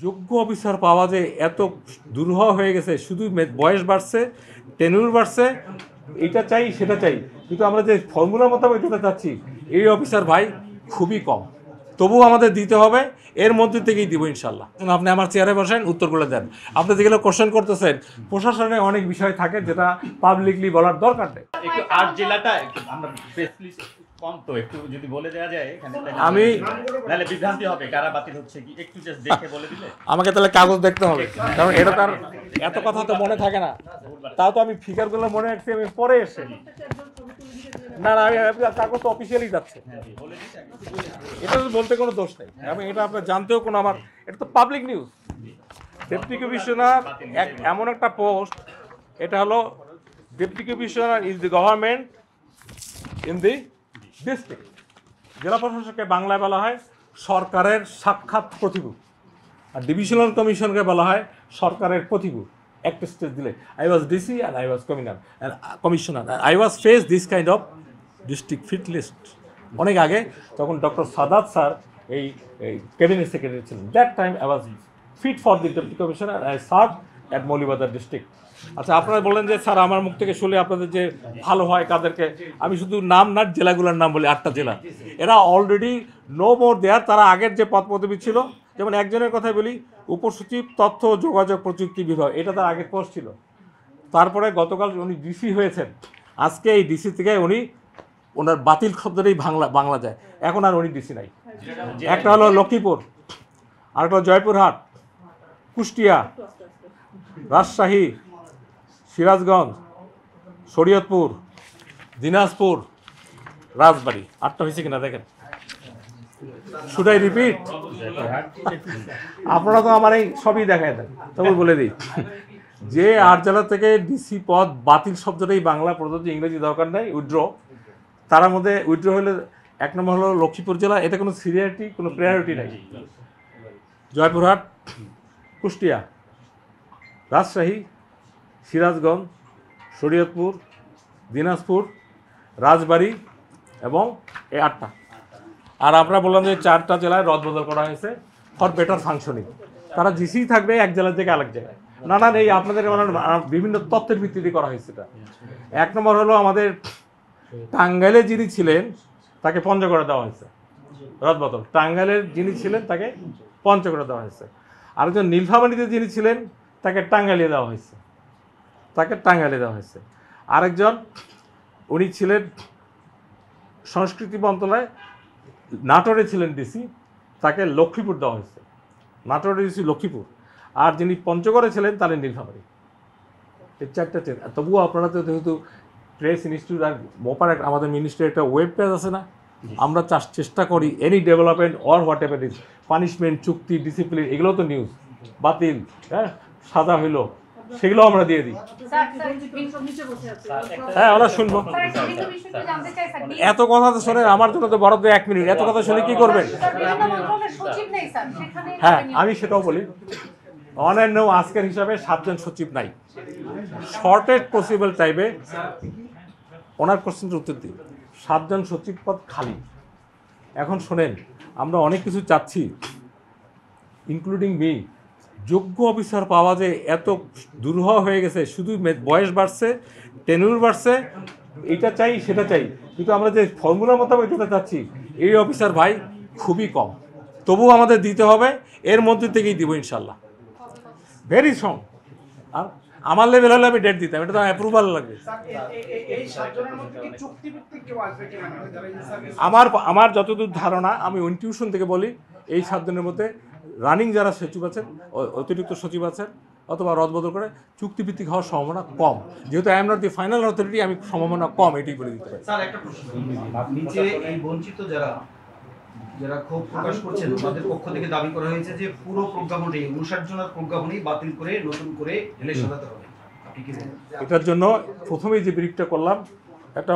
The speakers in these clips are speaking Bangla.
যোগ্য অফিসার পাওয়া যে এত দুরূহ হয়ে গেছে, শুধু বয়স বাড়ছে, টেনুর বাড়ছে, এটা চাই সেটা চাই, কিন্তু আমরা যে ফর্মুলা মোতাবেক যেটা চাচ্ছি এই অফিসার ভাই খুবই কম। তবুও আমাদের দিতে হবে, এর মধ্যে থেকেই দিব ইনশাল্লাহ। আপনি আমার চেয়ারে বসেন, উত্তরগুলো দেন। আপনি যেগুলো কোশ্চেন করতেছেন, প্রশাসনে অনেক বিষয় থাকে যেটা পাবলিকলি বলার দরকার নেই। একটু আট জেলাটা আমরা কম তো একটু যদি বলে দেওয়া যায় এখানে, আমি নাহলে বিভ্রান্তি হবে কারা বাতিল হচ্ছে কি একটু জাস্ট দেখে বলে দিলে। আমাকে তাহলে কাগজ দেখতে হবে, কারণ এটা তার এত কথা তো মনে থাকে না। তাও তো আমি ফিগারগুলো মনে রাখছি, আমি পরে এসে না না আমি কাগজ তো অফিসিয়ালি যাচ্ছে, এটা তো বলতে কোনো দোষ নেই। আমি এটা আপনার জানতেও কোনো আমার, এটা তো পাবলিক নিউজ। ডেপুটি কমিশনার এমন একটা পোস্ট, এটা হলো deputy commissioner is the government in the district. জেলা প্রশাসককে বাংলায় বলা হয় সরকারের সাক্ষাৎ প্রতিভূ, আর ডিভিশনাল কমিশনকে বলা হয় সরকারের প্রতিভূ। একটা স্টেজ দিলে I was DC and I was commissioner, I was face this kind of district fit list. অনেক আগে, তখন ডক্টর সাদাত স্যার এই ক্যাবিনেট সেক্রেটারি ছিলেন, that time I was fit for the deputy commissioner, I serve at Moulvibazar district. আচ্ছা, আপনারা বললেন যে স্যার আমার মুখ থেকে শুনে আপনাদের যে ভালো হয় কাদেরকে, আমি শুধু নাম না জেলাগুলোর নাম বলি, 8টা জেলা। এরা অলরেডি নো মোর দেয়ার, তারা আগের যে পদ পদবি ছিল, যেমন একজনের কথাই বলি, উপসচিব তথ্য ও যোগাযোগ প্রযুক্তি বিভাগ, এটা তার আগের পোস্ট ছিল। তারপরে গতকাল উনি ডিসি হয়েছেন, আজকে এই ডিসি থেকে উনি ওনার বাতিল শব্দটাই বাংলা যায়, এখন আর উনি ডিসি নাই। একটা হলো লক্ষ্মীপুর, আরেকটা হলো জয়পুরহাট, কুষ্টিয়া, রাজশাহী, সিরাজগঞ্জ, শরীয়তপুর, দিনাজপুর, রাজবাড়ী। 8টা হয়েছে কিনা দেখেন। Should I repeat? আপনারা তো আমার এই সবই দেখায় দেন, তবে বলে দিই যে 8 জেলা থেকে ডিসি পদ বাতিল শব্দটাই বাংলা প্রযোজ্য, ইংরেজি দরকার নাই, উইথড্র। তার মধ্যে উইথড্র হলে 1 নম্বর হলো লক্ষ্মীপুর জেলা, এটা কোনো সিরিয়ারিটি, কোনো প্রায়োরিটি নাই। জয়পুরহাট, কুষ্টিয়া, রাজশাহী, সিরাজগঞ্জ, শরীয়তপুর, দিনাজপুর, রাজবাড়ী এবং এই 8টা। আর আমরা বললাম যে 4টা জেলায় রদবদল করা হয়েছে ফর বেটার ফাংশনিং। তারা জিসি থাকবে এক জেলা থেকে আরেক জায়গায়, নানান এই আপনাদের বিভিন্ন তথ্যের ভিত্তিতে করা হয়েছে এটা। 1 নম্বর হলো আমাদের টাঙ্গাইলে যিনি ছিলেন তাকে পঞ্চগড়ে দেওয়া হয়েছে, রদবদল। টাঙ্গাইলের যিনি ছিলেন তাকে পঞ্চগড়ে দেওয়া হয়েছে। আরেকজন নীলফামারীতে যিনি ছিলেন তাকে টাঙ্গাইলে দেওয়া হয়েছে, আরেকজন উনি ছিলেন সংস্কৃতি মন্ত্রণালয়, নাটোরে ছিলেন ডিসি, তাকে লক্ষ্মীপুর দেওয়া হয়েছে, নাটোরে ডিসি লক্ষ্মীপুর। আর যিনি পঞ্চগড়ে ছিলেন তাহলে নীলফামারী। এই 4টা চেঞ্জ। তবুও আপনারা তো যেহেতু প্রেস ইনস্টিটিউট আর মোপার আমাদের মিনিস্ট্রির একটা ওয়েব পেজ আছে না, আমরা চেষ্টা করি any development or whatever is, punishment, চুক্তি, ডিসিপ্লিন, এগুলো তো নিউজ, বাতিল, হ্যাঁ, সাজা হইলো, সেগুলো আমরা দিয়ে দিই। হ্যাঁ, ওরা শুনবো। এত কথা তো শোনেন, আমার জন্য তো বরাদ্দ 1 মিনিট, এত কথা শুনে কি করবেন? হ্যাঁ, আমি সেটাও বলি, অন্যান্য আজকের হিসাবে 7 জন সচিব নাই। শর্টেস্ট পসিবল টাইমে ওনার কোশ্চেনের উত্তর দিই, 7 জন সচিব পদ খালি। এখন শোনেন, আমরা অনেক কিছু চাচ্ছি, ইনক্লুডিং মি। যোগ্য অফিসার পাওয়া যে এত দুরূহ হয়ে গেছে, শুধু বয়স বাড়ছে, টেনুর বাড়ছে, এটা চাই সেটা চাই, কিন্তু আমরা যে ফর্মুলা মোতাবেক যেটা চাচ্ছি এই অফিসার ভাই খুবই কম। তবুও আমাদের দিতে হবে, এর মধ্যে থেকেই দিব ইনশাল্লাহ, ভেরি স্ট্রং। আর আমার লেভেল হলে আমি ডেট দিতাম, এটা তো অ্যাপ্রুভাল লাগবে। আমার যতদূর ধারণা, আমি ইনটিউশন থেকে বলি, এই 7 দিনের মধ্যে রানিং যারা সচিব আছেন, অতিরিক্ত সচিব আছেন অথবা রদবদল করে চুক্তিভিত্তিক হওয়ার সম্ভাবনা কম। যেহেতু I am not the final authority, আমি সম্ভাবনা কম এটাই বলে দিতে পারি। স্যার, একটা প্রশ্ন, নিচে এই বঞ্চিত যারা ক্ষোভ প্রকাশ করছেন, তাদের পক্ষ থেকে দাবি করা হয়েছে যে পুরো প্রজ্ঞাপনটি 59 জনের প্রজ্ঞাপনই বাতিল করে নতুন করে ঢেলে সাজাতে হবে। এটার জন্য প্রথমেই যে ব্রিফটা করলাম, একটা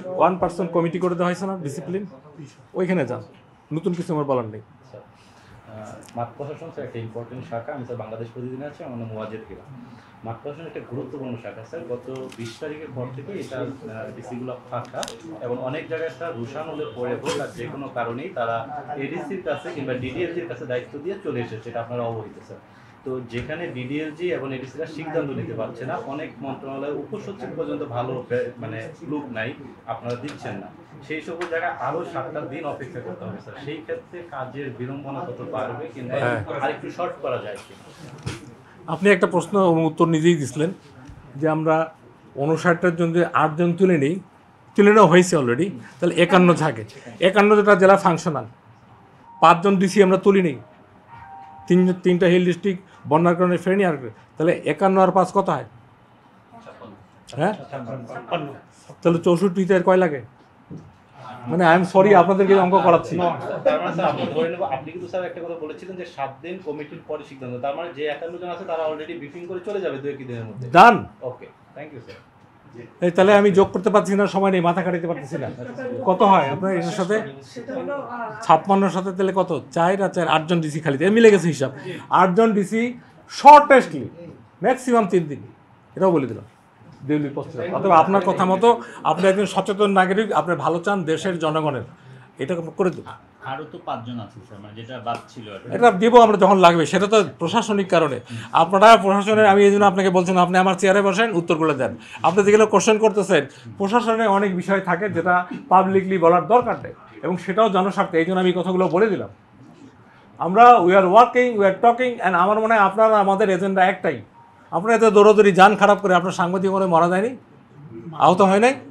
1 পার্সন কমিটি করে দেওয়া হয়েছে না, ডিসিপ্লিন, ওইখানে যান, নতুন কিছু আমার বলার নেই। মাঠ প্রশাসন স্যার একটা ইম্পর্টেন্ট শাখা। আমি স্যার বাংলাদেশ প্রতিদিন আছে, আমার নাম ওয়াজেদ কিরা। মাঠ প্রশাসন একটা গুরুত্বপূর্ণ শাখা স্যার। গত 20 তারিখের পর থেকে এটা ডিসিগুলো ফাঁকা এবং অনেক জায়গায় একটা রুশানলে পড়ে হোক আর যে কোনো কারণেই তারা এডিসির কাছে কিংবা ডিডিএলজির কাছে দায়িত্ব দিয়ে চলে এসেছে, এটা আপনারা অবহিত স্যার। তো যেখানে ডিডিএলজি এবং এডিসিরা সিদ্ধান্ত নিতে পারছে না, অনেক মন্ত্রণালয়ের উপসচিব পর্যন্ত ভালো মানে লোক নাই, আপনারা দিচ্ছেন না, সেই সকল জায়গায় আরো 7টা দিন অপেক্ষা করতে হবে স্যার। সেই ক্ষেত্রে কাজের বিড়ম্বনা কত বাড়বে কিংবা আরেকটু শর্ট করা যায় কিনা? আপনি একটা প্রশ্ন উত্তর নিজেই দিছিলেন যে আমরা 59টার জন্য 8 জন তুলে নেই, তুলে নেওয়া হয়েছে অলরেডি, তাহলে 51 থাকে। 51 যেটা জেলা ফাংশনাল, 5 জন ডিসি আমরা তুলি নেই, তিনটা হিল ডিস্ট্রিক্ট বন্যার কারণে ফেরেনি, আর তাহলে 51 আর 5 কত হয়? হ্যাঁ, তাহলে 64তে কয় লাগে? মানে আই এম সরি আপনাদেরকে অঙ্ক করাচ্ছি। তার মানে স্যার আপনি ধরে নেব, আপনি কিন্তু স্যার একটা কথা বলেছিলেন যে 7 দিন কমিটির পরে সিদ্ধান্ত। তার মানে যে 51 জন আছে তারা অলরেডি ব্রিফিং করে চলে যাবে 2-1 দিনের মধ্যে। Done. Okay, thank you sir. এই তাহলে আমি যোগ করতে পারছি না, সময় নেই, মাথা কাটাতে পারতেছি না। কত হয় আপনার এর সাথে? 56-র সাথে তাহলে কত? 4 আর 4 8 জন ডিসি খালি, মিলে গেছে হিসাব। 8 জন ডিসি শর্টেস্টলি ম্যাক্সিমাম 3 দিন, এটাও বলে দিলাম দিল্লি পোস্টে। অথবা আপনার কথা মতো আপনি একজন সচেতন নাগরিক, আপনি ভালো চান দেশের জনগণের, এটা করে দেবো। আরো তো 5 জন আছে স্যার, মানে যেটা বাদ ছিল আর এটা দেবো আমরা যখন লাগবে, সেটা তো প্রশাসনিক কারণে। আপনারা প্রশাসনের, আমি এই জন্য আপনাকে বলছেন আপনি আমার চেয়ারে বসেন, উত্তরগুলো দেন। আপনি যেগুলো কোশ্চেন করতেছেন, প্রশাসনে অনেক বিষয় থাকে যেটা পাবলিকলি বলার দরকার নেই, এবং সেটাও জনস্বার্থে, এই জন্য আমি কথাগুলো বলে দিলাম। আমরা we are working, we are talking, and আমার মনে হয় আপনারা আমাদের এজেন্ডা একটাই। আপনারা এত দৌড়াদৌড়ি যান খারাপ করে আপনার সাংবাদিক মনে মারা যায়নি, আহত হয় নাই,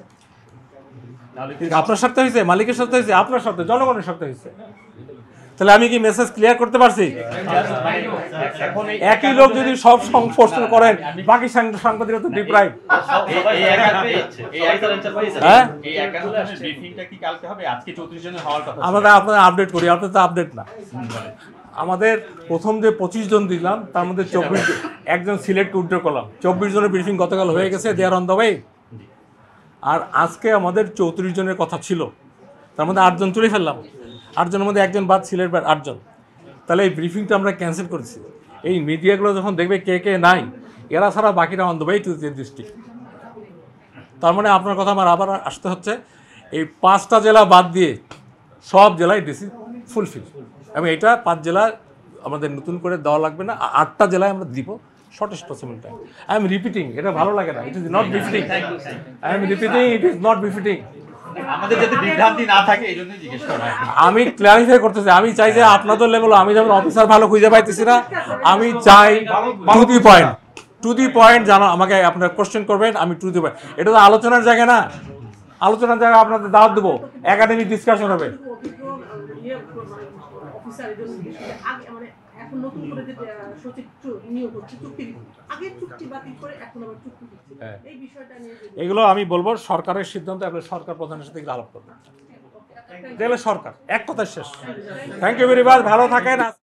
আপনার সাথে হয়েছে, মালিকের সাথে হয়েছে, আপনার সাথে, জনগণের সাথে হয়েছে। তাহলে আমি কি মেসেজ ক্লিয়ার করতে পারছি? একই লোক যদি সব প্রশ্ন করেন, বাকি সাংবাদিকরা তো ডিপ্রাইভ। হ্যাঁ, আমরা আপনাদের আপডেট করি, আপনাদের তো আপডেট না। আমাদের প্রথম যে 25 জন দিলাম, তার মধ্যে 24 একজন সিলেক্ট উইথড্র করলাম। 24 জনের ব্রিফিং গতকাল হয়ে গেছে, they are on the way. আর আজকে আমাদের 34 জনের কথা ছিল, তার মধ্যে 8 জন তুলে ফেললাম। 8 জনের মধ্যে একজন বাদ, সিলেট বাদ 8 জন। তাহলে এই ব্রিফিংটা আমরা ক্যান্সেল করেছি। এই মিডিয়াগুলো যখন দেখবে কে কে নাই, এরা ছাড়া বাকিরা on the way to the district. তার মানে আপনার কথা আমার আবার আসতে হচ্ছে, এই 5টা জেলা বাদ দিয়ে সব জেলায় ডিসি ফুলফিল, এবং এটা 5 জেলা আমাদের নতুন করে দেওয়া লাগবে না, 8টা জেলায় আমরা দিব shortest possible time. I am repeating, এটা ভালো লাগে না, it is not befitting. I am repeating, it is not befitting. আমাদের যাতে বিভ্রান্তি না থাকে এই জন্যই জিজ্ঞেস করা। আমি ক্লারিফাই করতেছি, আমি চাই যে আপনাদের লেভেল, আমি যেমন অফিসার ভালো খুঁজে পাইতেছি না, আমি চাই টু দি পয়েন্ট জানো, আমাকে আপনারা কোশ্চেন করবেন, আমি টু দি পয়েন্ট। এটা তো আলোচনার জায়গা না, আলোচনার জায়গা আপনাদের দাওয়াত দেবো, একাডেমিক ডিসকাশন হবে। এগুলো আমি বলবো সরকারের সিদ্ধান্ত, আপনার সরকার প্রধানের সাথে আলাপ করবেন, তাহলে সরকার এক কথায় শেষ। থ্যাংক ইউ ভেরি মাচ, ভালো থাকেন।